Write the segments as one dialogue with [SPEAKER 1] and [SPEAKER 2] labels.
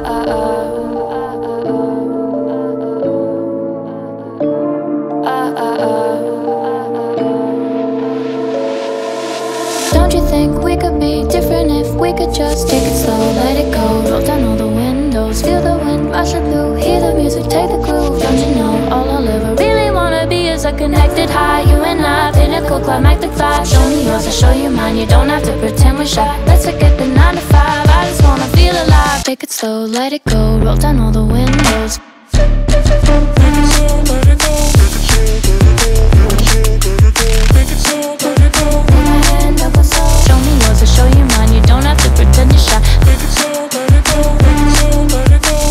[SPEAKER 1] Don't you think we could be different if we could just take it slow, let it go, roll down all the windows, feel the wind rushing through, hear the music, take the groove. Don't you know all I'll ever really wanna be is a connected high, you and I, pinnacle, climactic vibe. Show me yours, I'll show you mine, you don't have to pretend we're shy. Let's forget the 9 to 5, I just wanna feel alive. Take it slow, let it go, roll down all the windows. Show me yours, I'll show you mine, you don't have to pretend you're shy. Take it slow, let it go, take it slow, let it go.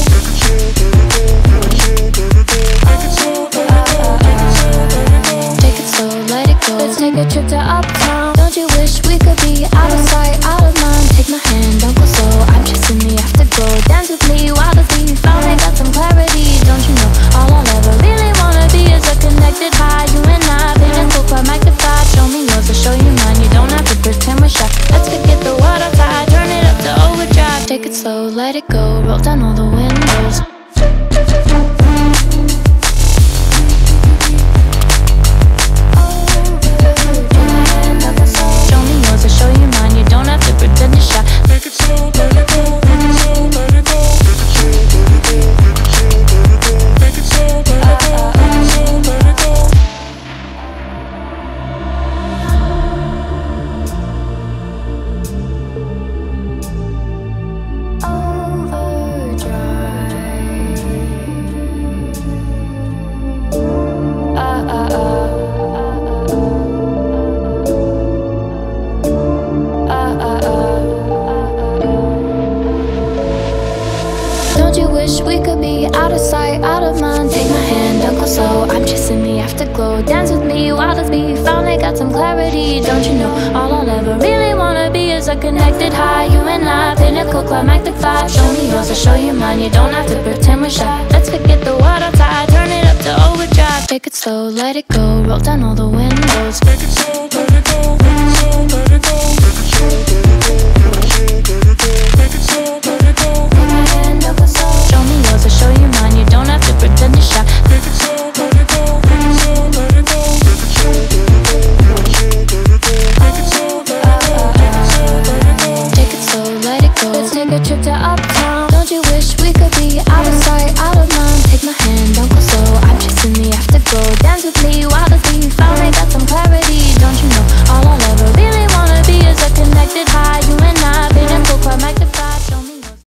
[SPEAKER 1] Take it slow, let it go. Let's take a trip to uptown. Don't you wish we could be out of sight, out of mind? Take my hand, don't go slow, I'm chasing the afterglow. Dance with me while the beat finally got some clarity. Don't you know all I'll ever really wanna be is a connected high, you and I, pinnacle, climactic vibe. Show me yours, I'll show you mine, you don't have to pretend we're shy. Let's forget the world outside, turn it up to overdrive. Take it slow, let it go, roll down all the windows. Show me yours, I'll show you mine, you don't have to pretend you're shy. Take it slow, let it go, take it slow, let it go. Take it slow, let it go, take it slow, let it go. Don't you wish we could be out of sight, out of mind? Take my hand, don't go slow, I'm chasing the afterglow. Dance with me while the beat finally got some clarity. Don't you know all I'll ever really wanna be is a connected high, you and I, pinnacle, climactic vibe. Show me yours, I'll show you mine, you don't have to pretend we're shy. Let's forget the world outside, turn it up to overdrive. Take it slow, let it go, roll down all the windows. Take it slow, let it go, take it slow, let it go. Take it slow, let it go. Take my hand, don't go slow. Show me yours, I'll show you mine, you don't have to pretend you're shy. Take it slow, let it go, take it slow, let it go. Take it slow, let it go. Let's take a trip to uptown. Don't you wish we could be out of sight, out